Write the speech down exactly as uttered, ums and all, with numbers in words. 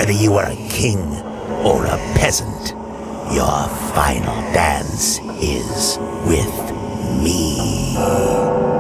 Whether you are a king or a peasant, your final dance is with me.